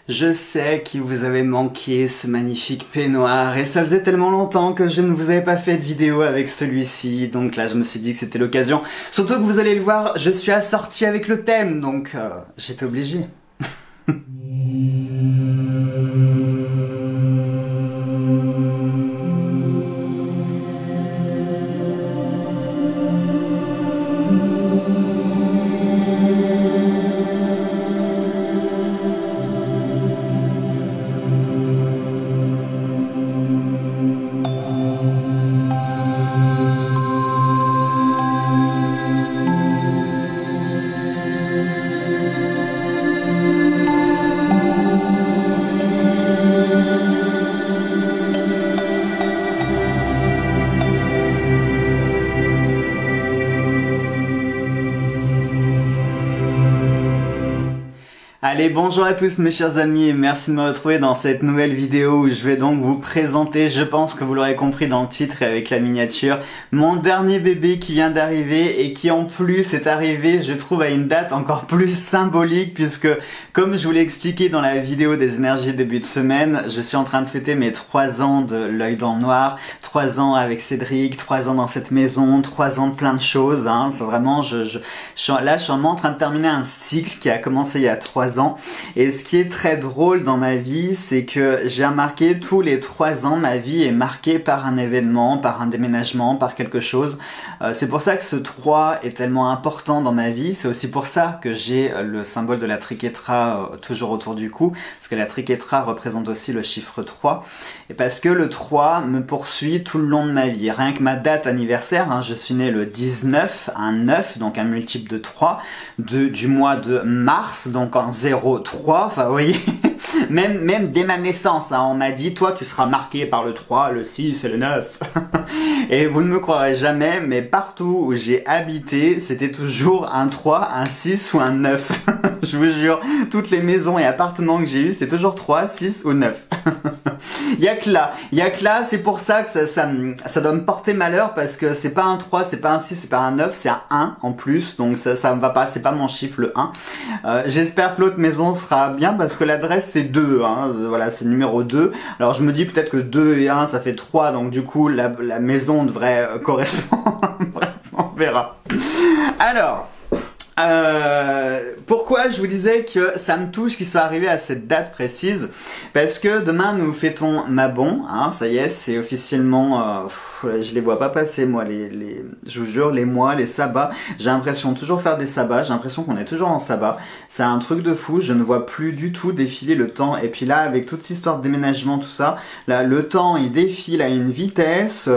Je sais qu'il vous avait manqué ce magnifique peignoir et ça faisait tellement longtemps que je ne vous avais pas fait de vidéo avec celui-ci, donc là je me suis dit que c'était l'occasion. Surtout que vous allez le voir, je suis assorti avec le thème, donc j'étais obligé. Allez, bonjour à tous mes chers amis et merci de me retrouver dans cette nouvelle vidéo où je vais donc vous présenter, je pense que vous l'aurez compris dans le titre et avec la miniature, mon dernier bébé qui vient d'arriver et qui en plus est arrivé, je trouve, à une date encore plus symbolique puisque, comme je vous l'ai expliqué dans la vidéo des énergies début de semaine, je suis en train de fêter mes 3 ans de l'œil dans le noir, 3 ans avec Cédric, 3 ans dans cette maison, 3 ans de plein de choses, hein. C'est vraiment, je suis vraiment en train de terminer un cycle qui a commencé il y a 3 ans. Et ce qui est très drôle dans ma vie, c'est que j'ai remarqué tous les 3 ans, ma vie est marquée par un événement, par un déménagement, par quelque chose. C'est pour ça que ce 3 est tellement important dans ma vie. C'est aussi pour ça que j'ai le symbole de la triquetra toujours autour du cou, parce que la triquetra représente aussi le chiffre 3. Et parce que le 3 me poursuit tout le long de ma vie. Rien que ma date anniversaire, hein, je suis né le 19, un 9, donc un multiple de 3, du mois de mars, donc en 0,3, enfin vous voyez, même dès ma naissance, hein, on m'a dit, toi tu seras marqué par le 3, le 6 et le 9. Et vous ne me croirez jamais, mais partout où j'ai habité, c'était toujours un 3, un 6 ou un 9. Je vous jure, toutes les maisons et appartements que j'ai eu, c'est toujours 3, 6 ou 9. Il y a que là, c'est pour ça que ça doit me porter malheur parce que c'est pas un 3, c'est pas un 6, c'est pas un 9, c'est un 1 en plus, donc ça me va pas, c'est pas mon chiffre le 1. J'espère que l'autre maison sera bien parce que l'adresse c'est 2, hein, voilà, c'est le numéro 2. Alors je me dis peut-être que 2 et 1 ça fait 3, donc du coup la maison devrait correspondre, bref, on verra. Alors... pourquoi je vous disais que ça me touche qu'il soit arrivé à cette date précise? Parce que demain nous fêtons Mabon, hein, ça y est, c'est officiellement, je les vois pas passer moi, je vous jure, les mois, les sabbats, j'ai l'impression de toujours faire des sabbats, j'ai l'impression qu'on est toujours en sabbat, c'est un truc de fou, je ne vois plus du tout défiler le temps, et puis là, avec toute cette histoire de déménagement, tout ça, là, le temps, il défile à une vitesse,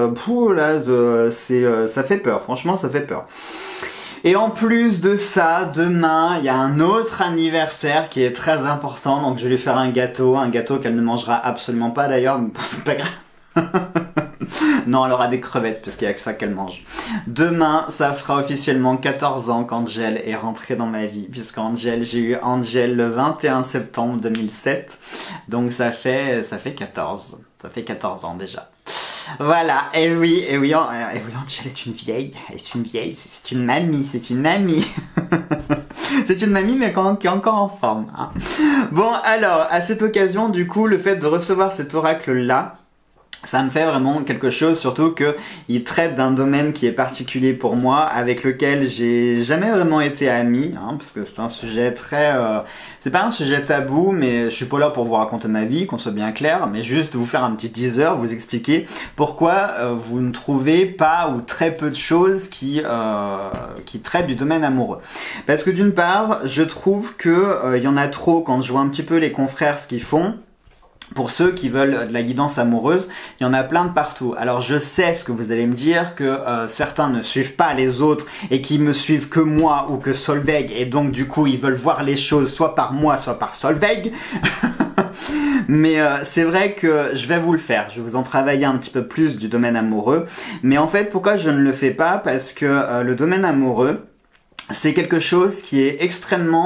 ça fait peur, franchement, ça fait peur. Et en plus de ça, demain, il y a un autre anniversaire qui est très important, donc je vais lui faire un gâteau qu'elle ne mangera absolument pas d'ailleurs, mais c'est pas grave. Non, elle aura des crevettes, parce qu'il y a que ça qu'elle mange. Demain, ça fera officiellement 14 ans qu'Angel est rentrée dans ma vie, puisqu'Angel, j'ai eu Angel le 21 septembre 2007, donc ça fait 14. Ça fait 14 ans déjà. Voilà, et oui, Angel est une vieille, c'est une mamie, c'est une amie. C'est une mamie mais qui est encore en forme, hein. Bon, alors, à cette occasion, du coup, le fait de recevoir cet oracle-là, ça me fait vraiment quelque chose, surtout que il traite d'un domaine qui est particulier pour moi, avec lequel j'ai jamais vraiment été ami, hein, parce que c'est un sujet très... c'est pas un sujet tabou, mais je suis pas là pour vous raconter ma vie, qu'on soit bien clair, mais juste vous faire un petit teaser, vous expliquer pourquoi vous ne trouvez pas ou très peu de choses qui traitent du domaine amoureux. Parce que d'une part, je trouve que il y en a trop quand je vois un petit peu les confrères ce qu'ils font. Pour ceux qui veulent de la guidance amoureuse, il y en a plein de partout. Alors je sais ce que vous allez me dire, que certains ne suivent pas les autres et qui me suivent que moi ou que Solveig, et donc du coup ils veulent voir les choses soit par moi, soit par Solveig. Mais c'est vrai que je vais vous le faire, je vais vous en travailler un petit peu plus du domaine amoureux. Mais en fait, pourquoi je ne le fais pas? Parce que le domaine amoureux, c'est quelque chose qui est extrêmement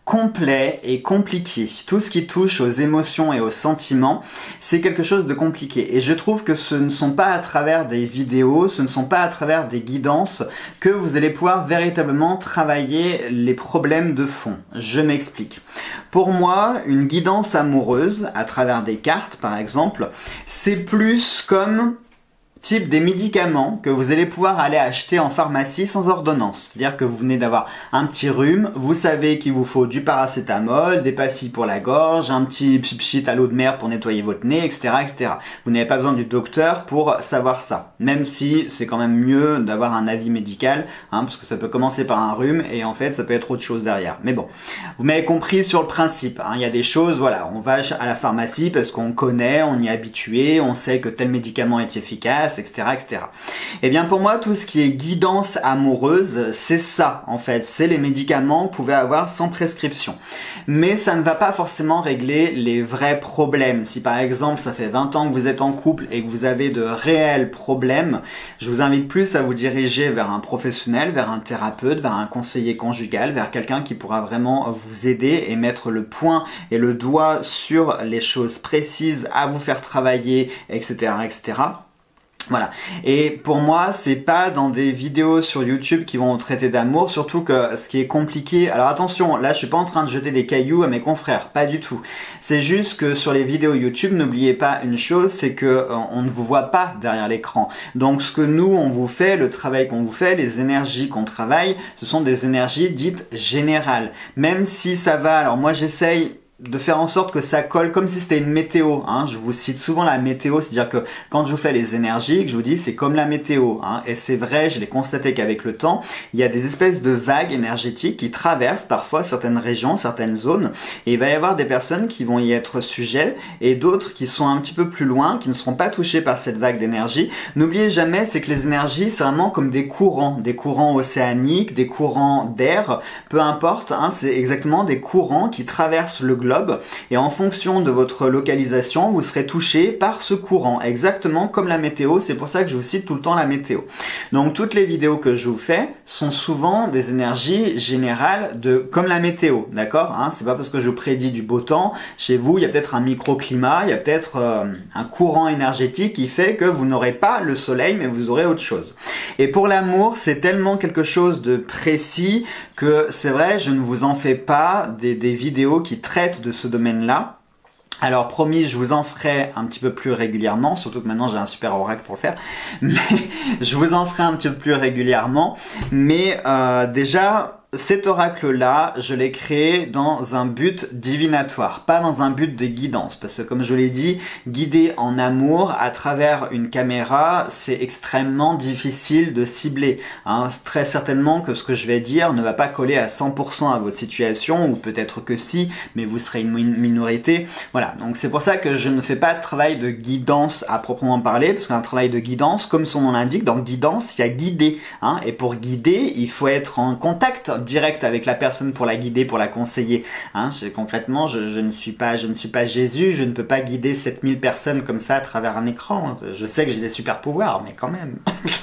complet et compliqué. Tout ce qui touche aux émotions et aux sentiments, c'est quelque chose de compliqué. Et je trouve que ce ne sont pas à travers des vidéos, ce ne sont pas à travers des guidances que vous allez pouvoir véritablement travailler les problèmes de fond. Je m'explique. Pour moi, une guidance amoureuse, à travers des cartes par exemple, c'est plus comme type des médicaments que vous allez pouvoir aller acheter en pharmacie sans ordonnance. C'est-à-dire que vous venez d'avoir un petit rhume, vous savez qu'il vous faut du paracétamol, des pastilles pour la gorge, un petit pchit à l'eau de mer pour nettoyer votre nez, etc., etc. Vous n'avez pas besoin du docteur pour savoir ça. Même si c'est quand même mieux d'avoir un avis médical, parce que ça peut commencer par un rhume et en fait ça peut être autre chose derrière. Mais bon, vous m'avez compris sur le principe. Il y a des choses, voilà, on va à la pharmacie parce qu'on connaît, on y est habitué, on sait que tel médicament est efficace, etc., etc. Et bien pour moi, tout ce qui est guidance amoureuse, c'est ça en fait. C'est les médicaments que vous pouvez avoir sans prescription. Mais ça ne va pas forcément régler les vrais problèmes. Si par exemple, ça fait 20 ans que vous êtes en couple et que vous avez de réels problèmes, je vous invite plus à vous diriger vers un professionnel, vers un thérapeute, vers un conseiller conjugal, vers quelqu'un qui pourra vraiment vous aider et mettre le point et le doigt sur les choses précises à vous faire travailler, etc., etc. Voilà. Et pour moi, c'est pas dans des vidéos sur YouTube qui vont traiter d'amour, surtout que ce qui est compliqué. Alors attention, là, je suis pas en train de jeter des cailloux à mes confrères, pas du tout. C'est juste que sur les vidéos YouTube, n'oubliez pas une chose, c'est que on ne vous voit pas derrière l'écran. Donc ce que nous on vous fait, le travail qu'on vous fait, les énergies qu'on travaille, ce sont des énergies dites générales. Même si ça va, alors moi j'essaye de faire en sorte que ça colle comme si c'était une météo. Je vous cite souvent la météo, c'est-à-dire que quand je vous fais les énergies, que je vous dis c'est comme la météo. Et c'est vrai, je l'ai constaté qu'avec le temps, il y a des espèces de vagues énergétiques qui traversent parfois certaines régions, certaines zones, et il va y avoir des personnes qui vont y être sujets et d'autres qui sont un petit peu plus loin, qui ne seront pas touchés par cette vague d'énergie. N'oubliez jamais, c'est que les énergies, c'est vraiment comme des courants océaniques, des courants d'air, peu importe, c'est exactement des courants qui traversent le globe. Et en fonction de votre localisation, vous serez touché par ce courant, exactement comme la météo. C'est pour ça que je vous cite tout le temps la météo. Donc toutes les vidéos que je vous fais sont souvent des énergies générales comme la météo, d'accord, c'est pas parce que je prédis du beau temps. Chez vous, il y a peut-être un microclimat, il y a peut-être un courant énergétique qui fait que vous n'aurez pas le soleil, mais vous aurez autre chose. Et pour l'amour, c'est tellement quelque chose de précis que c'est vrai, je ne vous en fais pas des vidéos qui traitent de ce domaine-là. Alors promis, je vous en ferai un petit peu plus régulièrement, surtout que maintenant j'ai un super oracle pour le faire, mais je vous en ferai un petit peu plus régulièrement, mais déjà cet oracle-là, je l'ai créé dans un but divinatoire, pas dans un but de guidance, parce que comme je l'ai dit, guider en amour à travers une caméra, c'est extrêmement difficile de cibler. Très certainement que ce que je vais dire ne va pas coller à 100% à votre situation, ou peut-être que si, mais vous serez une minorité. Voilà, donc c'est pour ça que je ne fais pas de travail de guidance à proprement parler, parce qu'un travail de guidance, comme son nom l'indique, dans guidance, il y a guider. Et pour guider, il faut être en contact direct avec la personne pour la guider, pour la conseiller. Concrètement, je ne suis pas Jésus, je ne peux pas guider 7000 personnes comme ça à travers un écran. Je sais que j'ai des super pouvoirs, mais quand même.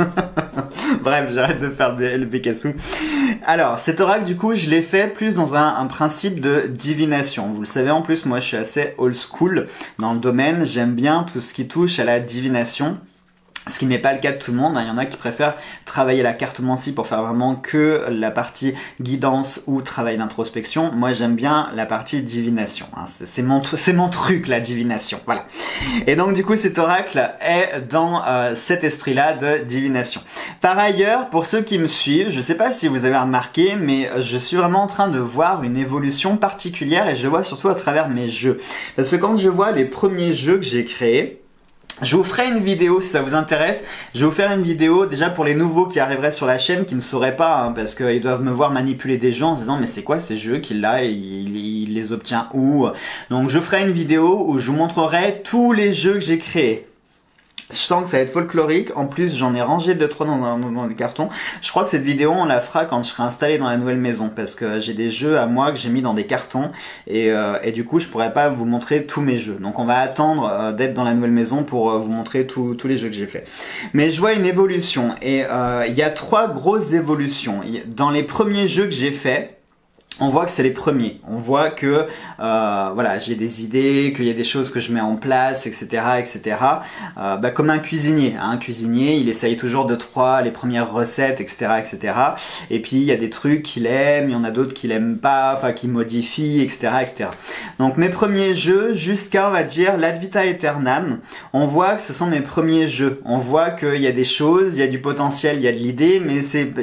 Bref, j'arrête de faire le bécassou. Alors, cet oracle, du coup, je l'ai fait plus dans un principe de divination. Vous le savez, en plus, moi, je suis assez old school dans le domaine. J'aime bien tout ce qui touche à la divination. Ce qui n'est pas le cas de tout le monde, il y en a qui préfèrent travailler la cartomancie pour faire vraiment que la partie guidance ou travail d'introspection. Moi j'aime bien la partie divination, c'est mon truc la divination, voilà. Et donc du coup cet oracle est dans cet esprit-là de divination. Par ailleurs, pour ceux qui me suivent, je ne sais pas si vous avez remarqué, mais je suis vraiment en train de voir une évolution particulière et je le vois surtout à travers mes jeux. Parce que quand je vois les premiers jeux que j'ai créés, je vous ferai une vidéo si ça vous intéresse. Je vais vous faire une vidéo déjà pour les nouveaux qui arriveraient sur la chaîne, qui ne sauraient pas, parce qu'ils doivent me voir manipuler des gens en se disant mais c'est quoi ces jeux qu'il a et il les obtient où? Donc je ferai une vidéo où je vous montrerai tous les jeux que j'ai créés. Je sens que ça va être folklorique. En plus, j'en ai rangé 2-3 dans des cartons. Je crois que cette vidéo, on la fera quand je serai installé dans la nouvelle maison. Parce que j'ai des jeux à moi que j'ai mis dans des cartons. Et du coup, je pourrais pas vous montrer tous mes jeux. Donc, on va attendre d'être dans la nouvelle maison pour vous montrer tous les jeux que j'ai fait. Mais je vois une évolution. Et il y a 3 grosses évolutions. Dans les premiers jeux que j'ai faits, on voit que c'est les premiers. On voit que voilà, j'ai des idées, qu'il y a des choses que je mets en place, etc., etc. Comme un cuisinier. Hein, un cuisinier, il essaye toujours les premières recettes, etc., etc. Et puis il y a des trucs qu'il aime, il y en a d'autres qu'il aime pas, enfin qu'il modifie, etc., etc. Donc mes premiers jeux, jusqu'à on va dire l'Ad Vita Aeternam, on voit que ce sont mes premiers jeux. On voit qu'il y a des choses, il y a du potentiel, il y a de l'idée, mais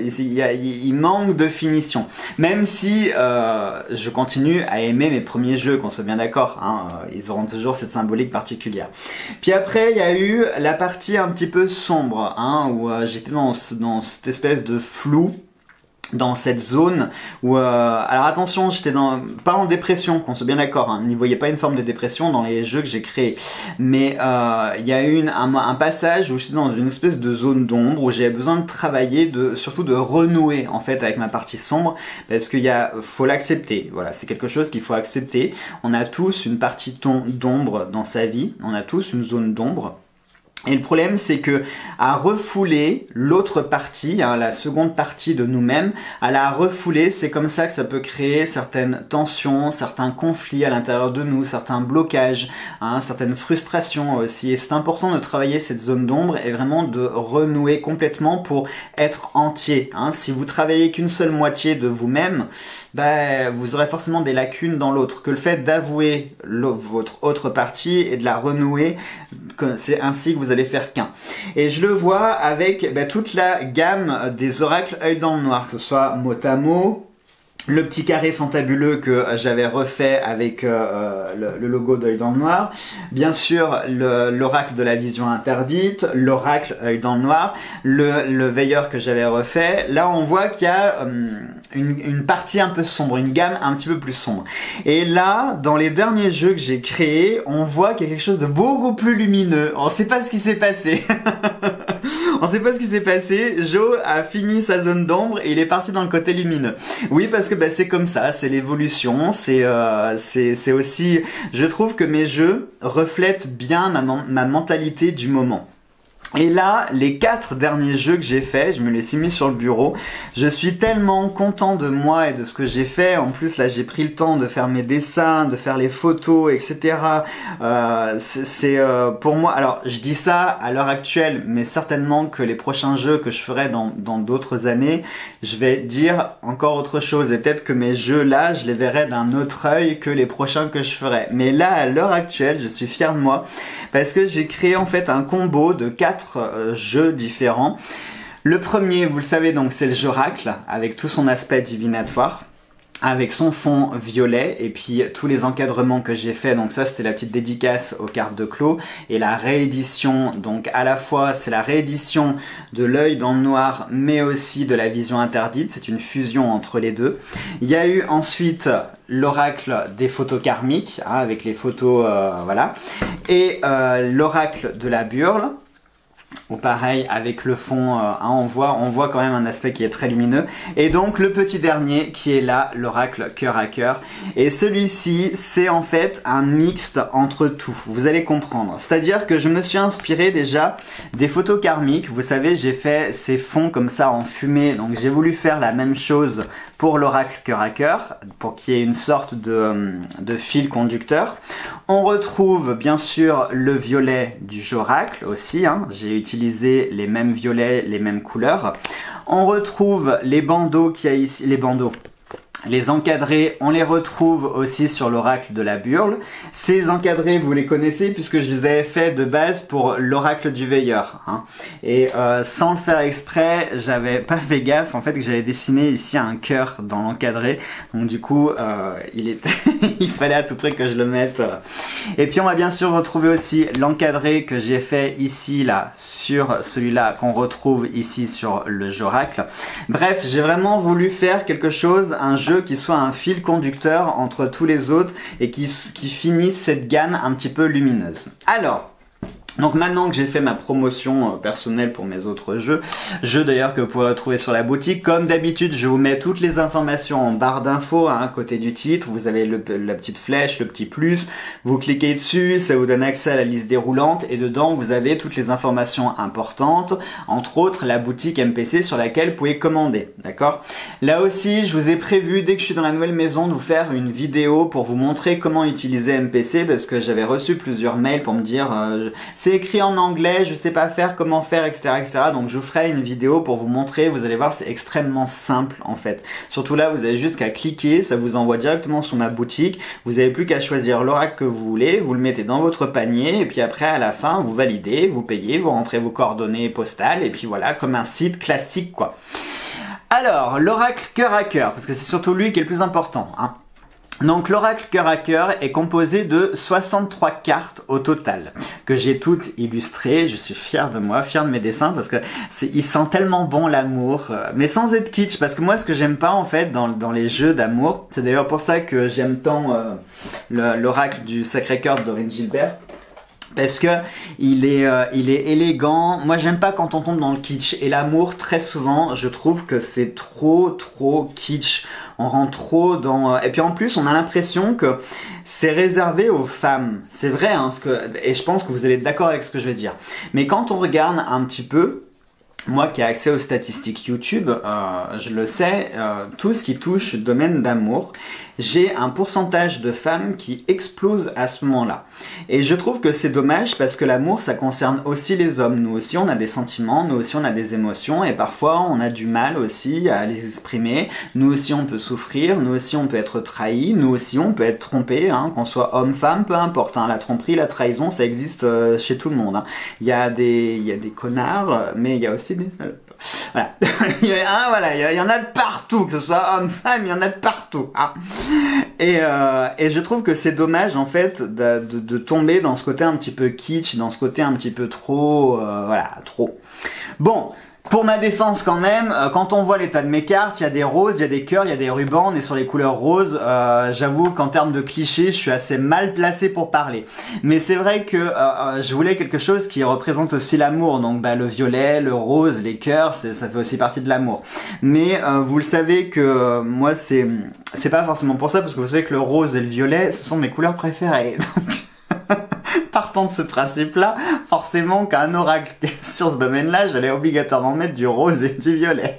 il manque de finition. Même si je continue à aimer mes premiers jeux, qu'on soit bien d'accord, hein, ils auront toujours cette symbolique particulière. Puis après, il y a eu la partie un petit peu sombre, hein, où j'étais dans cette espèce de flou, dans cette zone où alors attention, j'étais pas en dépression, qu'on soit bien d'accord, hein, n'y voyez pas une forme de dépression dans les jeux que j'ai créés, mais il y a eu un passage où j'étais dans une espèce de zone d'ombre où j'avais besoin de travailler, surtout de renouer en fait avec ma partie sombre, parce faut l'accepter, voilà, c'est quelque chose qu'il faut accepter. On a tous une partie d'ombre dans sa vie, on a tous une zone d'ombre. Et le problème, c'est que à refouler l'autre partie, hein, la seconde partie de nous-mêmes, à la refouler, c'est comme ça que ça peut créer certaines tensions, certains conflits à l'intérieur de nous, certains blocages, hein, certaines frustrations aussi. Et c'est important de travailler cette zone d'ombre et vraiment de renouer complètement pour être entier. Hein. Si vous travaillez qu'une seule moitié de vous-même, vous aurez forcément des lacunes dans l'autre. Que le fait d'avouer votre autre partie et de la renouer, c'est ainsi que vous allez faire qu'un. Et je le vois avec toute la gamme des oracles œil dans le noir, que ce soit Motamo, le petit carré fantabuleux que j'avais refait avec le logo d'œil dans le noir, bien sûr l'oracle de la vision interdite, l'oracle œil dans le noir, le veilleur que j'avais refait. Là on voit qu'il y a une partie un peu sombre, une gamme un petit peu plus sombre. Et là, dans les derniers jeux que j'ai créés, on voit qu'il y a quelque chose de beaucoup plus lumineux. On sait pas ce qui s'est passé. On sait pas ce qui s'est passé. Joe a fini sa zone d'ombre et il est parti dans le côté lumineux. Oui, parce que c'est comme ça, c'est l'évolution. C'est aussi, je trouve que mes jeux reflètent bien ma mentalité du moment. Et là, les 4 derniers jeux que j'ai faits, je me les suis mis sur le bureau. Je suis tellement content de moi et de ce que j'ai fait. En plus, là, j'ai pris le temps de faire mes dessins, de faire les photos, etc. Pour moi, alors, je dis ça à l'heure actuelle, mais certainement que les prochains jeux que je ferai dans d'autres années, je vais dire encore autre chose. Et peut-être que mes jeux, là, je les verrai d'un autre œil que les prochains que je ferai. Mais là, à l'heure actuelle, je suis fier de moi parce que j'ai créé en fait un combo de 4 jeux différents. Le premier, vous le savez, donc c'est le jeu Oracle avec tout son aspect divinatoire, avec son fond violet et puis tous les encadrements que j'ai fait. Donc ça, c'était la petite dédicace aux cartes de Clos et la réédition. Donc à la fois, c'est la réédition de l'œil dans le noir, mais aussi de la vision interdite. C'est une fusion entre les deux. Il y a eu ensuite l'oracle des photos karmiques, hein, avec les photos, voilà, et l'oracle de la burle. Ou pareil avec le fond, hein, on voit quand même un aspect qui est très lumineux. Et donc le petit dernier qui est là, l'oracle cœur à cœur. Et celui-ci, c'est en fait un mixte entre tout. Vous allez comprendre. C'est-à-dire que je me suis inspiré déjà des photos karmiques. Vous savez, j'ai fait ces fonds comme ça en fumée. Donc j'ai voulu faire la même chose pour l'oracle cœur à cœur, pour qu'il y ait une sorte de fil conducteur. On retrouve bien sûr le violet du jeu oracle aussi, hein. J'ai utilisé les mêmes violets, les mêmes couleurs. On retrouve les bandeaux qu'il y a ici, les encadrés, on les retrouve aussi sur l'oracle de la burle. Ces encadrés, vous les connaissez puisque je les avais fait de base pour l'oracle du veilleur, hein. Et sans le faire exprès, j'avais pas fait gaffe en fait que j'avais dessiné ici un cœur dans l'encadré. Donc du coup, il fallait à tout prix que je le mette. Et puis on va bien sûr retrouver aussi l'encadré que j'ai fait ici là sur celui-là qu'on retrouve ici sur le jeu oracle. Bref, j'ai vraiment voulu faire quelque chose, un jeu qui soit un fil conducteur entre tous les autres et qui finisse cette gamme un petit peu lumineuse. Alors, Donc maintenant que j'ai fait ma promotion personnelle pour mes autres jeux d'ailleurs que vous pourrez retrouver sur la boutique, comme d'habitude je vous mets toutes les informations en barre d'infos, à côté du titre, vous avez la petite flèche, le petit plus, vous cliquez dessus, ça vous donne accès à la liste déroulante et dedans vous avez toutes les informations importantes, entre autres la boutique MPC sur laquelle vous pouvez commander, d'accord? Là aussi je vous ai prévu dès que je suis dans la nouvelle maison de vous faire une vidéo pour vous montrer comment utiliser MPC parce que j'avais reçu plusieurs mails pour me dire c'est écrit en anglais, je sais pas faire, comment faire, etc., etc. Donc je vous ferai une vidéo pour vous montrer, vous allez voir c'est extrêmement simple en fait. Surtout là vous avez juste qu'à cliquer, ça vous envoie directement sur ma boutique, vous n'avez plus qu'à choisir l'oracle que vous voulez, vous le mettez dans votre panier et puis après à la fin vous validez, vous payez, vous rentrez vos coordonnées postales et puis voilà, comme un site classique quoi. Alors l'oracle cœur à cœur, parce que c'est surtout lui qui est le plus important, hein. Donc l'oracle cœur à cœur est composé de 63 cartes au total, que j'ai toutes illustrées, je suis fier de moi, fier de mes dessins, parce que il sent tellement bon l'amour, mais sans être kitsch, parce que moi ce que j'aime pas en fait dans les jeux d'amour, c'est d'ailleurs pour ça que j'aime tant l'oracle du Sacré-Cœur de Dorine Gilbert, parce que il est élégant. Moi j'aime pas quand on tombe dans le kitsch, et l'amour très souvent je trouve que c'est trop kitsch, on rentre trop dans et puis en plus on a l'impression que c'est réservé aux femmes, c'est vrai hein, et je pense que vous allez être d'accord avec ce que je vais dire, mais quand on regarde un petit peu, moi qui ai accès aux statistiques YouTube, je le sais, tout ce qui touche le domaine d'amour, j'ai un pourcentage de femmes qui explose à ce moment-là. Et je trouve que c'est dommage parce que l'amour, ça concerne aussi les hommes. Nous aussi, on a des sentiments, nous aussi, on a des émotions et parfois, on a du mal aussi à les exprimer. Nous aussi, on peut souffrir, nous aussi, on peut être trahi, nous aussi, on peut être trompé, hein, qu'on soit homme-femme, peu importe. Hein, la tromperie, la trahison, ça existe chez tout le monde. Hein. Il y a des connards, mais il y a aussi des salopes. Voilà. Il y en a de partout, que ce soit homme, femme, il y en a de partout. Hein. Et je trouve que c'est dommage en fait de tomber dans ce côté un petit peu kitsch, dans ce côté un petit peu trop, trop. Bon. Pour ma défense quand même, quand on voit l'état de mes cartes, il y a des roses, il y a des cœurs, il y a des rubans, on est sur les couleurs roses. J'avoue qu'en termes de clichés, je suis assez mal placé pour parler. Mais c'est vrai que je voulais quelque chose qui représente aussi l'amour. Donc le violet, le rose, les cœurs, ça fait aussi partie de l'amour. Mais vous le savez que moi c'est pas forcément pour ça, parce que vous savez que le rose et le violet, ce sont mes couleurs préférées. Donc partant de ce principe-là, forcément qu'un oracle sur ce domaine-là, j'allais obligatoirement mettre du rose et du violet.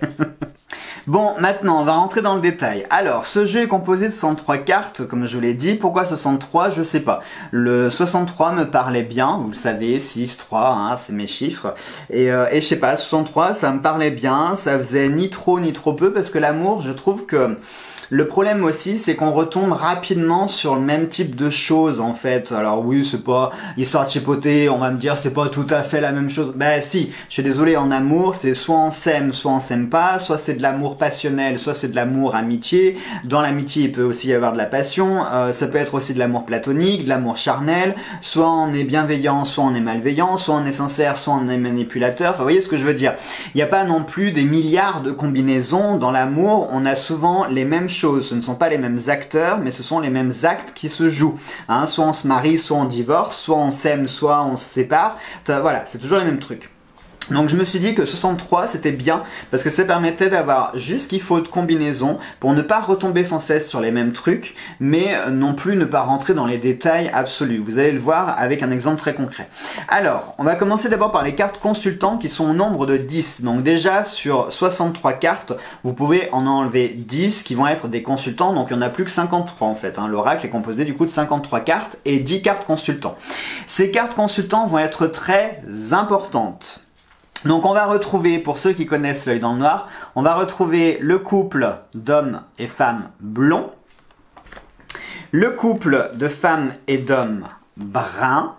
Bon, maintenant, on va rentrer dans le détail. Alors, ce jeu est composé de 63 cartes, comme je vous l'ai dit. Pourquoi 63? Je sais pas. Le 63 me parlait bien, vous le savez, 6, 3, hein, c'est mes chiffres. Et je sais pas, 63, ça me parlait bien, ça faisait ni trop peu, parce que l'amour, je trouve que le problème aussi, c'est qu'on retombe rapidement sur le même type de choses, en fait. Alors oui, c'est pas histoire de chipoter, on va me dire c'est pas tout à fait la même chose. Ben si, je suis désolé, en amour, c'est soit on s'aime pas, soit c'est de l'amour passionnel, soit c'est de l'amour amitié. Dans l'amitié, il peut aussi y avoir de la passion, ça peut être aussi de l'amour platonique, de l'amour charnel, soit on est bienveillant, soit on est malveillant, soit on est sincère, soit on est manipulateur. Enfin, vous voyez ce que je veux dire. Il n'y a pas non plus des milliards de combinaisons. Dans l'amour, on a souvent les mêmes choses. Ce ne sont pas les mêmes acteurs, mais ce sont les mêmes actes qui se jouent. Hein, soit on se marie, soit on divorce, soit on s'aime, soit on se sépare. Voilà, c'est toujours les mêmes trucs. Donc je me suis dit que 63 c'était bien parce que ça permettait d'avoir juste ce qu'il faut de combinaison pour ne pas retomber sans cesse sur les mêmes trucs, mais non plus ne pas rentrer dans les détails absolus. Vous allez le voir avec un exemple très concret. Alors, on va commencer d'abord par les cartes consultants qui sont au nombre de 10. Donc déjà sur 63 cartes, vous pouvez en enlever 10 qui vont être des consultants, donc il n'y en a plus que 53 en fait. Hein. L'oracle est composé du coup de 53 cartes et 10 cartes consultants. Ces cartes consultants vont être très importantes. Donc on va retrouver, pour ceux qui connaissent l'œil dans le noir, on va retrouver le couple d'hommes et femmes blonds, le couple de femmes et d'hommes bruns,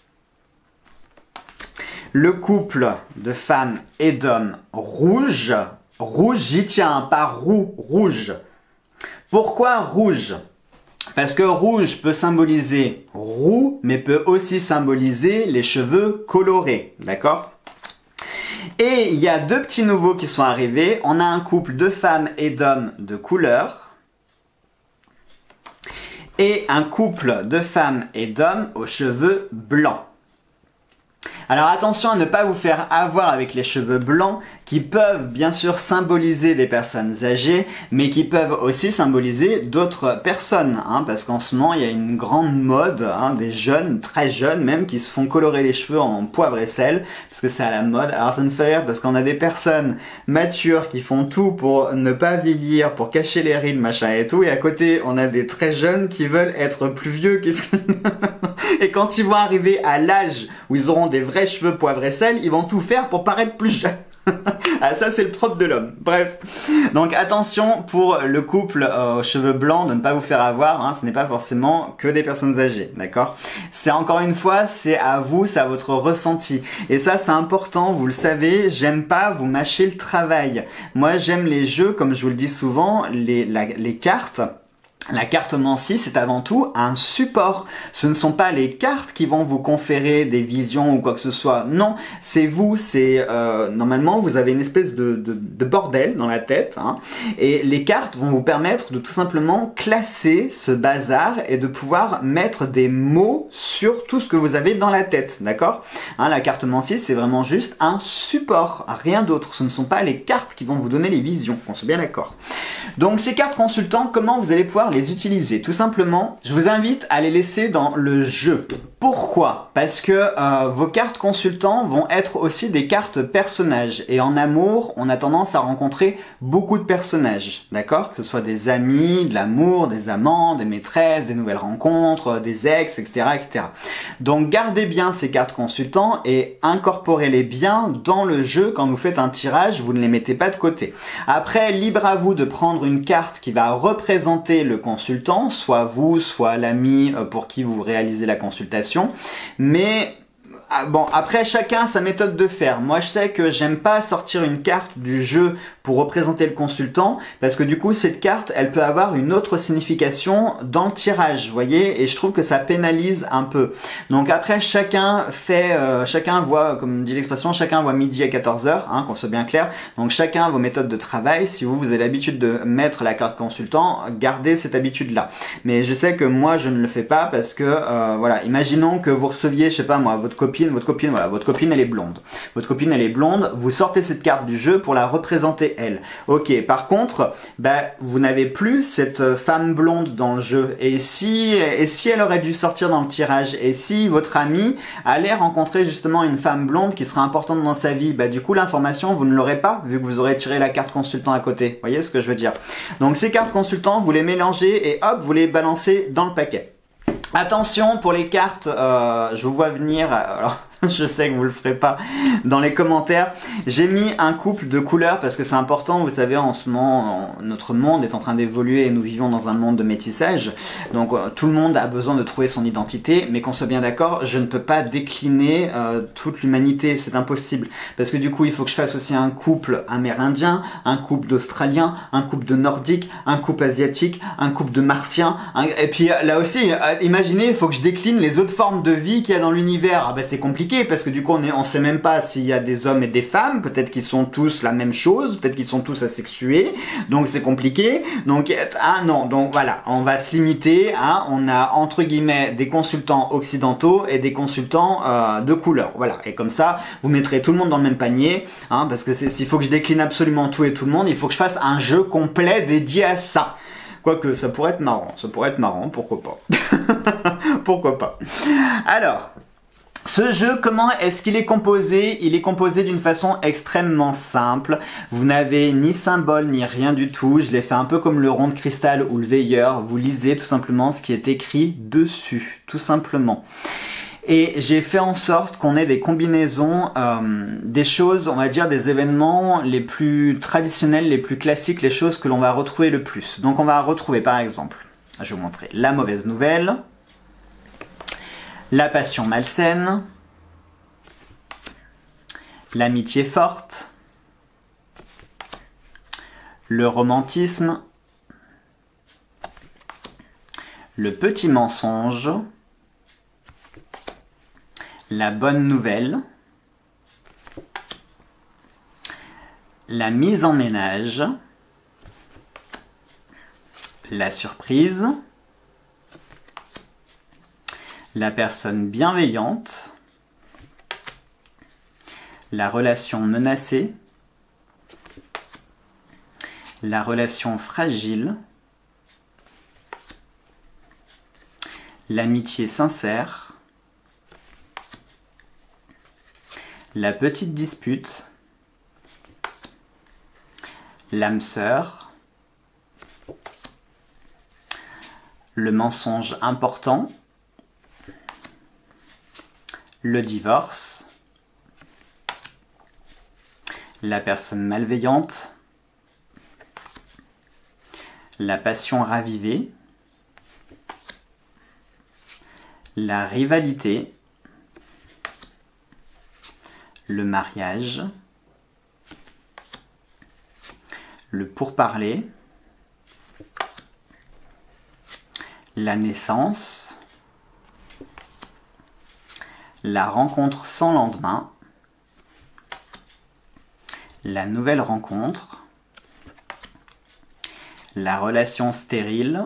le couple de femmes et d'hommes rouges, rouge, j'y tiens, pas roux, rouge. Pourquoi rouge ? Parce que rouge peut symboliser roux, mais peut aussi symboliser les cheveux colorés, d'accord ? Et il y a deux petits nouveaux qui sont arrivés. On a un couple de femmes et d'hommes de couleur. Et un couple de femmes et d'hommes aux cheveux blancs. Alors attention à ne pas vous faire avoir avec les cheveux blancs qui peuvent bien sûr symboliser des personnes âgées, mais qui peuvent aussi symboliser d'autres personnes, hein, parce qu'en ce moment il y a une grande mode, hein, des jeunes, très jeunes même, qui se font colorer les cheveux en poivre et sel, parce que c'est à la mode. Alors ça me fait rire parce qu'on a des personnes matures qui font tout pour ne pas vieillir, pour cacher les rides, machin et tout, et à côté on a des très jeunes qui veulent être plus vieux. Et quand ils vont arriver à l'âge où ils auront des vrais cheveux poivre et sel, ils vont tout faire pour paraître plus jeunes. Ah, ça c'est le propre de l'homme. Bref, donc attention pour le couple aux cheveux blancs de ne pas vous faire avoir, hein, ce n'est pas forcément que des personnes âgées, d'accord? C'est encore une fois, c'est à vous, c'est à votre ressenti. Et ça c'est important, vous le savez, j'aime pas vous mâcher le travail. Moi j'aime les jeux, comme je vous le dis souvent, les cartes. La cartomancie, c'est avant tout un support. Ce ne sont pas les cartes qui vont vous conférer des visions ou quoi que ce soit. Non, c'est vous. C'est normalement, vous avez une espèce de bordel dans la tête, hein, et les cartes vont vous permettre de tout simplement classer ce bazar et de pouvoir mettre des mots sur tout ce que vous avez dans la tête, d'accord, hein, la cartomancie, c'est vraiment juste un support, rien d'autre. Ce ne sont pas les cartes qui vont vous donner les visions, on soit bien d'accord. Donc ces cartes consultants, comment vous allez pouvoir les utiliser? Tout simplement, je vous invite à les laisser dans le jeu. Pourquoi? Parce que vos cartes consultants vont être aussi des cartes personnages. Et en amour, on a tendance à rencontrer beaucoup de personnages, d'accord? Que ce soit des amis, de l'amour, des amants, des maîtresses, des nouvelles rencontres, des ex, etc., etc. Donc gardez bien ces cartes consultants et incorporez-les bien dans le jeu. Quand vous faites un tirage, vous ne les mettez pas de côté. Après, libre à vous de prendre une carte qui va représenter le consultant, soit vous, soit l'ami pour qui vous réalisez la consultation. Mais bon, après chacun a sa méthode de faire. Moi je sais que j'aime pas sortir une carte du jeu pour représenter le consultant, parce que du coup cette carte elle peut avoir une autre signification dans le tirage, vous voyez, et je trouve que ça pénalise un peu. Donc après chacun fait, chacun voit, comme dit l'expression, chacun voit midi à 14h, hein, qu'on soit bien clair. Donc chacun a vos méthodes de travail. Si vous avez l'habitude de mettre la carte consultant, gardez cette habitude là. Mais je sais que moi je ne le fais pas parce que voilà, imaginons que vous receviez, je sais pas moi, votre copine, voilà, votre copine elle est blonde. Votre copine elle est blonde, vous sortez cette carte du jeu pour la représenter elle. Ok, par contre, bah, vous n'avez plus cette femme blonde dans le jeu. Et si elle aurait dû sortir dans le tirage, et si votre ami allait rencontrer justement une femme blonde qui sera importante dans sa vie, bah du coup l'information vous ne l'aurez pas vu que vous aurez tiré la carte consultant à côté. Vous voyez ce que je veux dire? Donc ces cartes consultants, vous les mélangez et hop, vous les balancez dans le paquet. Attention pour les cartes, je vous vois venir, alors je sais que vous le ferez pas dans les commentaires. J'ai mis un couple de couleurs parce que c'est important, vous savez, en ce moment, notre monde est en train d'évoluer et nous vivons dans un monde de métissage. Donc tout le monde a besoin de trouver son identité, mais qu'on soit bien d'accord, je ne peux pas décliner toute l'humanité, c'est impossible. Parce que du coup, il faut que je fasse aussi un couple amérindien, un couple d'Australiens, un couple de Nordiques, un couple asiatique, un couple de Martiens, et puis là aussi, imaginez, il faut que je décline les autres formes de vie qu'il y a dans l'univers. Ah ben c'est compliqué parce que du coup on sait même pas s'il y a des hommes et des femmes, peut-être qu'ils sont tous la même chose, peut-être qu'ils sont tous asexués, donc c'est compliqué. Donc ah non, donc voilà, on va se limiter à, on a entre guillemets des consultants occidentaux et des consultants de couleur, voilà, et comme ça vous mettrez tout le monde dans le même panier, hein, parce que s'il faut que je décline absolument tout et tout le monde, il faut que je fasse un jeu complet dédié à ça. Quoique ça pourrait être marrant, pourquoi pas. Pourquoi pas. Alors, ce jeu, comment est-ce qu'il est composé? Il est composé d'une façon extrêmement simple. Vous n'avez ni symbole ni rien du tout. Je l'ai fait un peu comme le rond de cristal ou le veilleur. Vous lisez tout simplement ce qui est écrit dessus, tout simplement. Et j'ai fait en sorte qu'on ait des combinaisons, des choses, on va dire des événements les plus traditionnels, les plus classiques, les choses que l'on va retrouver le plus. Donc on va retrouver par exemple, je vais vous montrer la mauvaise nouvelle, la passion malsaine, l'amitié forte, le romantisme, le petit mensonge, la bonne nouvelle, la mise en ménage, la surprise, la personne bienveillante, la relation menacée, la relation fragile, l'amitié sincère, la petite dispute, l'âme sœur, le mensonge important, le divorce, la personne malveillante, la passion ravivée, la rivalité, le mariage, le pourparler, la naissance, la rencontre sans lendemain, la nouvelle rencontre, la relation stérile,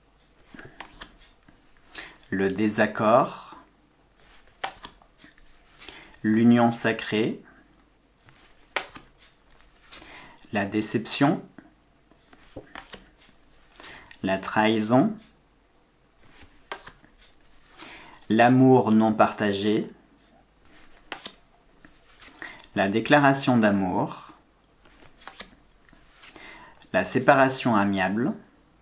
le désaccord, l'union sacrée, la déception, la trahison, l'amour non partagé, la déclaration d'amour, la séparation amiable,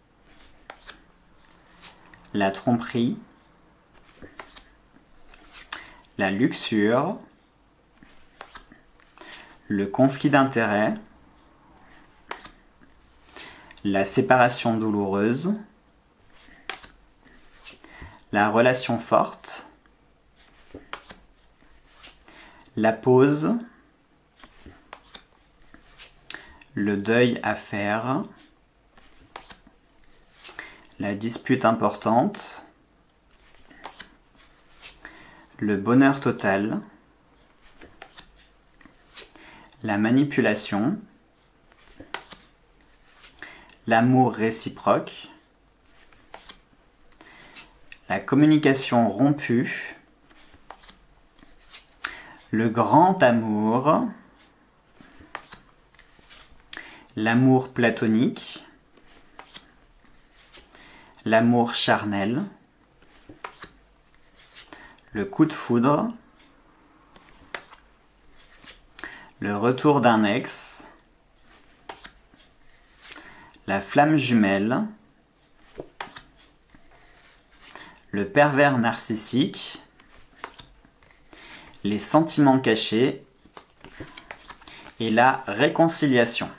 la tromperie, la luxure, le conflit d'intérêts, la séparation douloureuse, la relation forte, la pause, le deuil à faire, la dispute importante, le bonheur total, la manipulation, l'amour réciproque, la communication rompue, le grand amour, l'amour platonique, l'amour charnel, le coup de foudre, le retour d'un ex, la flamme jumelle, le pervers narcissique, les sentiments cachés et la réconciliation.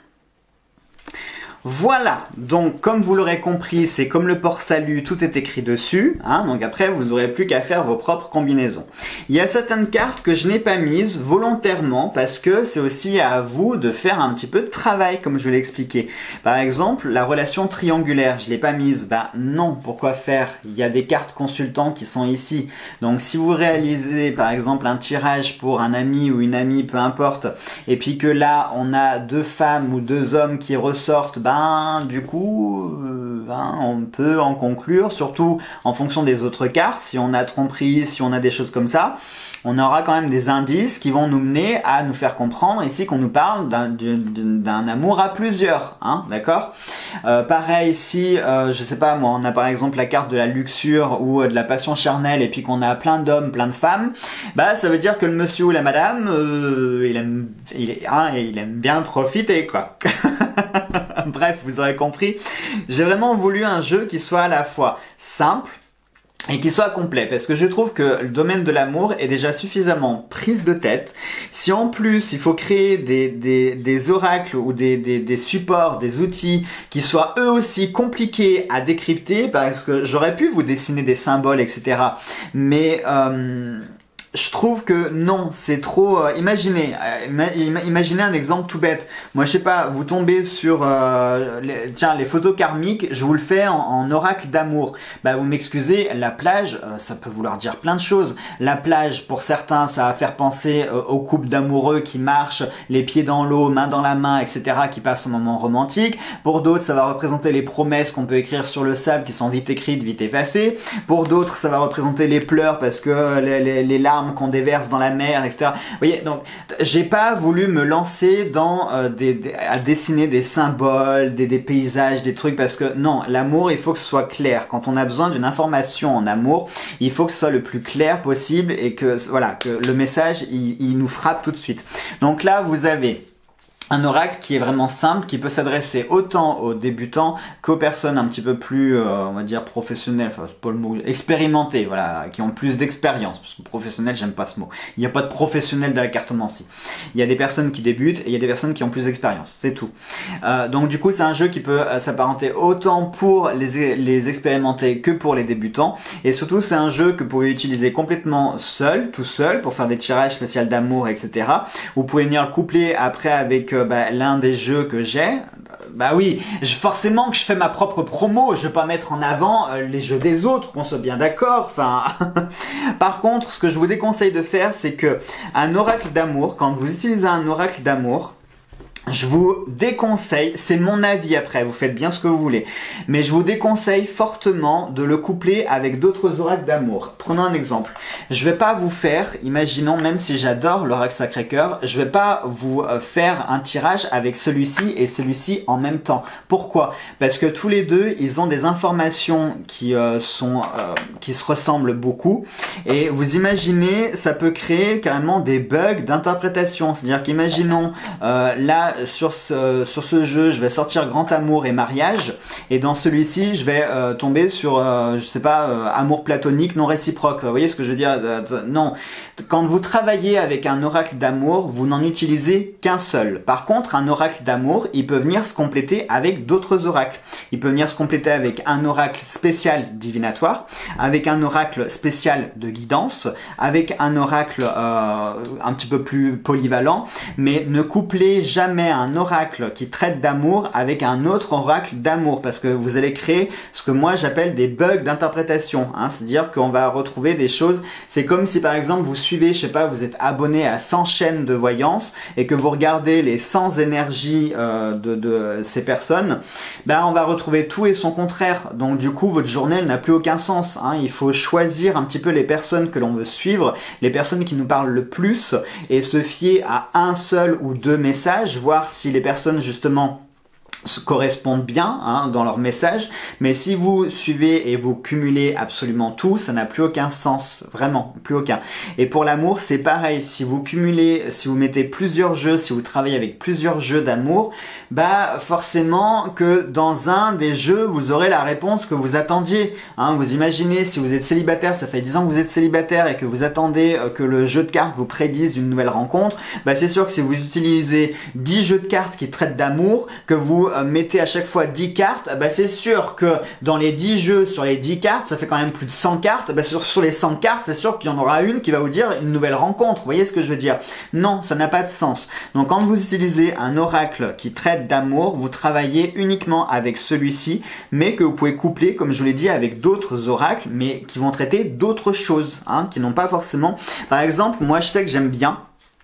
Voilà, donc comme vous l'aurez compris, c'est comme le port salut, tout est écrit dessus, hein, donc après vous n'aurez plus qu'à faire vos propres combinaisons. Il y a certaines cartes que je n'ai pas mises volontairement parce que c'est aussi à vous de faire un petit peu de travail comme je l'ai expliqué. Par exemple, la relation triangulaire, je l'ai pas mise, bah non, pourquoi faire? Il y a des cartes consultants qui sont ici, donc si vous réalisez par exemple un tirage pour un ami ou une amie, peu importe, et puis que là on a deux femmes ou deux hommes qui ressortent, du coup, on peut en conclure, surtout en fonction des autres cartes, si on a tromperie, si on a des choses comme ça, on aura quand même des indices qui vont nous mener à nous faire comprendre ici qu'on nous parle d'un amour à plusieurs, hein, d'accord? Pareil, si, je sais pas moi, on a par exemple la carte de la luxure ou de la passion charnelle et puis qu'on a plein d'hommes, plein de femmes, bah ça veut dire que le monsieur ou la madame, il aime bien profiter, quoi. Bref, vous aurez compris, j'ai vraiment voulu un jeu qui soit à la fois simple et qui soit complet, parce que je trouve que le domaine de l'amour est déjà suffisamment prise de tête. Si en plus il faut créer des oracles ou des supports, des outils qui soient eux aussi compliqués à décrypter, parce que j'aurais pu vous dessiner des symboles, etc. Mais je trouve que non, c'est trop... imaginez un exemple tout bête. Moi, je sais pas, vous tombez sur les photos karmiques, je vous le fais en oracle d'amour. Bah, vous m'excusez, la plage, ça peut vouloir dire plein de choses. La plage, pour certains, ça va faire penser aux couples d'amoureux qui marchent, les pieds dans l'eau, main dans la main, etc., qui passent un moment romantique. Pour d'autres, ça va représenter les promesses qu'on peut écrire sur le sable, qui sont vite écrites, vite effacées. Pour d'autres, ça va représenter les pleurs, parce que les larmes larmes qu'on déverse dans la mer, etc. Vous voyez, donc j'ai pas voulu me lancer dans à dessiner des symboles, des paysages, des trucs, parce que non, l'amour, il faut que ce soit clair. Quand on a besoin d'une information en amour, il faut que ce soit le plus clair possible et que voilà, que le message il nous frappe tout de suite. Donc là, vous avez un oracle qui est vraiment simple, qui peut s'adresser autant aux débutants qu'aux personnes un petit peu plus, on va dire, professionnelles, enfin, c'est pas le mot, expérimentées, voilà, qui ont plus d'expérience, parce que professionnel, j'aime pas ce mot. Il n'y a pas de professionnel de la cartomancie. Il y a des personnes qui débutent et il y a des personnes qui ont plus d'expérience, c'est tout. Donc du coup, c'est un jeu qui peut s'apparenter autant pour les expérimentés que pour les débutants, et surtout, c'est un jeu que vous pouvez utiliser complètement seul, tout seul, pour faire des tirages spéciaux d'amour, etc. Vous pouvez venir le coupler après avec l'un des jeux que j'ai. Bah oui, forcément que je fais ma propre promo, je vais pas mettre en avant les jeux des autres, qu'on soit bien d'accord, enfin... Par contre, ce que je vous déconseille de faire, c'est que un oracle d'amour, quand vous utilisez un oracle d'amour, je vous déconseille, c'est mon avis après, vous faites bien ce que vous voulez, mais je vous déconseille fortement de le coupler avec d'autres oracles d'amour. Prenons un exemple. Je vais pas vous faire, imaginons, même si j'adore l'oracle Sacré-Cœur, je vais pas vous faire un tirage avec celui-ci et celui-ci en même temps. Pourquoi? Parce que tous les deux, ils ont des informations qui se ressemblent beaucoup, et vous imaginez, ça peut créer carrément des bugs d'interprétation. C'est-à-dire qu'imaginons, là, sur ce jeu, je vais sortir Grand Amour et Mariage, et dans celui-ci, je vais tomber sur, je sais pas, amour platonique non réciproque. Vous voyez ce que je veux dire? Non. Quand vous travaillez avec un oracle d'amour, vous n'en utilisez qu'un seul. Par contre, un oracle d'amour, il peut venir se compléter avec d'autres oracles. Il peut venir se compléter avec un oracle spécial divinatoire, avec un oracle spécial de guidance, avec un oracle un petit peu plus polyvalent, mais ne couplez jamais un oracle qui traite d'amour avec un autre oracle d'amour, parce que vous allez créer ce que moi j'appelle des bugs d'interprétation, hein. C'est-à-dire qu'on va retrouver des choses, c'est comme si par exemple vous suivez, je sais pas, vous êtes abonné à 100 chaînes de voyance et que vous regardez les 100 énergies de ces personnes, ben on va retrouver tout et son contraire. Donc du coup votre journée elle n'a plus aucun sens, hein. Il faut choisir un petit peu les personnes que l'on veut suivre, les personnes qui nous parlent le plus, et se fier à un seul ou deux messages, voir si les personnes justement se correspondent bien, hein, dans leur message. Mais si vous suivez et vous cumulez absolument tout, ça n'a plus aucun sens, vraiment, plus aucun. Et pour l'amour, c'est pareil. Si vous cumulez, si vous mettez plusieurs jeux, si vous travaillez avec plusieurs jeux d'amour, bah forcément que dans un des jeux, vous aurez la réponse que vous attendiez, hein. Vous imaginez, si vous êtes célibataire, ça fait 10 ans que vous êtes célibataire et que vous attendez que le jeu de cartes vous prédise une nouvelle rencontre, bah c'est sûr que si vous utilisez 10 jeux de cartes qui traitent d'amour, que vous mettez à chaque fois 10 cartes, bah c'est sûr que dans les 10 jeux, sur les 10 cartes, ça fait quand même plus de 100 cartes, bah sur les 100 cartes, c'est sûr qu'il y en aura une qui va vous dire une nouvelle rencontre. Vous voyez ce que je veux dire? Non, ça n'a pas de sens. Donc quand vous utilisez un oracle qui traite d'amour, vous travaillez uniquement avec celui-ci, mais que vous pouvez coupler, comme je vous l'ai dit, avec d'autres oracles, mais qui vont traiter d'autres choses, hein, qui n'ont pas forcément... Par exemple, moi je sais que j'aime bien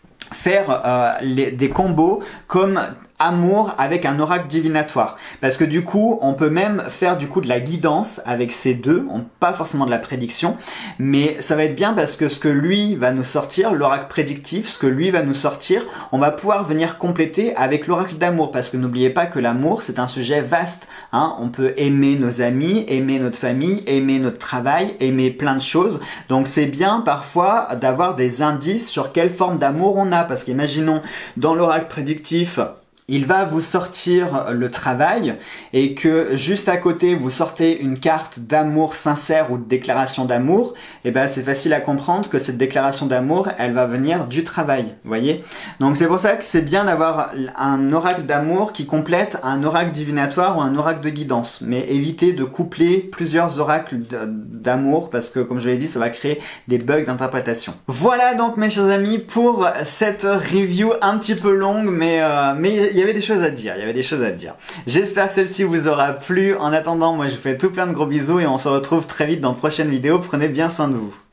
faire des combos comme amour avec un oracle divinatoire, parce que du coup on peut même faire du coup de la guidance avec ces deux, pas forcément de la prédiction, mais ça va être bien parce que ce que lui va nous sortir, l'oracle prédictif, ce que lui va nous sortir, on va pouvoir venir compléter avec l'oracle d'amour, parce que n'oubliez pas que l'amour c'est un sujet vaste, hein. On peut aimer nos amis, aimer notre famille, aimer notre travail, aimer plein de choses, donc c'est bien parfois d'avoir des indices sur quelle forme d'amour on a, parce qu'imaginons dans l'oracle prédictif, il va vous sortir le travail, et que juste à côté vous sortez une carte d'amour sincère ou de déclaration d'amour, et ben c'est facile à comprendre que cette déclaration d'amour elle va venir du travail, vous voyez. Donc c'est pour ça que c'est bien d'avoir un oracle d'amour qui complète un oracle divinatoire ou un oracle de guidance, mais évitez de coupler plusieurs oracles d'amour, parce que comme je l'ai dit ça va créer des bugs d'interprétation. Voilà donc mes chers amis pour cette review un petit peu longue, mais il y avait des choses à dire, J'espère que celle-ci vous aura plu. En attendant, moi je vous fais tout plein de gros bisous et on se retrouve très vite dans de prochaines vidéos. Prenez bien soin de vous.